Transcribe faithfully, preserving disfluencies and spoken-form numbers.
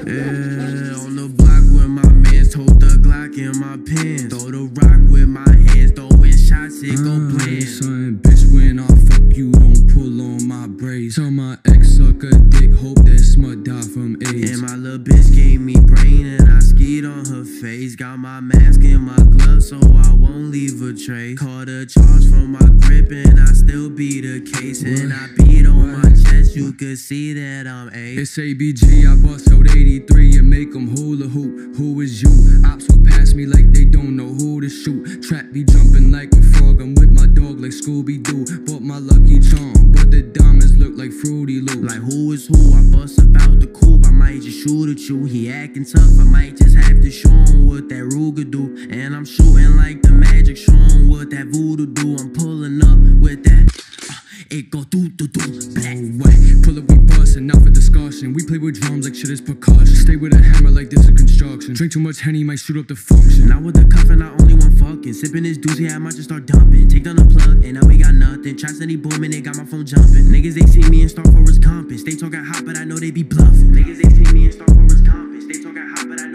Yeah, on the block with my mans, hold the Glock in my pants. Throw the rock with my hands, throwing shots, it go uh, bland. Son, bitch, when I fuck you, don't pull on my braids. Tell my ex suck a dick, hope that smut die from AIDS. And my little bitch gave me brain and I skied on her face. Got my mask and my gloves so I won't leave a trace. Caught a charge from my grip and I still beat the case. What? And I beat on what? my chest, you could see that I'm A. It's A B G, I bust out eighty-three and make them hula hoop. Who is you? Ops will pass me like they don't know who to shoot. Trap be jumping like a frog, I'm with my dog like Scooby-Doo. Bought my Lucky Charm, but the diamonds look like Fruity Loops. Like who is who? I bust about the coupe, I might just shoot at you. He acting tough, I might just have to show him what that Ruger do. And I'm shooting like the magic, show him what that voodoo do. I'm pulling up with that, uh, it go do do do. Oh wait, pull up, we bustin', not for discussion. We play with drums like shit is percussion. Stay with a hammer like this is construction. Drink too much Henny, might shoot up the function. Now with the cuffin', I only want fucking. Sippin' this doozy, I might just start dumping. Take down the plug, and now we got nothing. Try steady booming, they got my phone jumping. Niggas, they see me in Star Forest Compass. They talkin' hot, but I know they be bluffing. Niggas, they see me in Star Forest Compass. They talkin' hot, but I know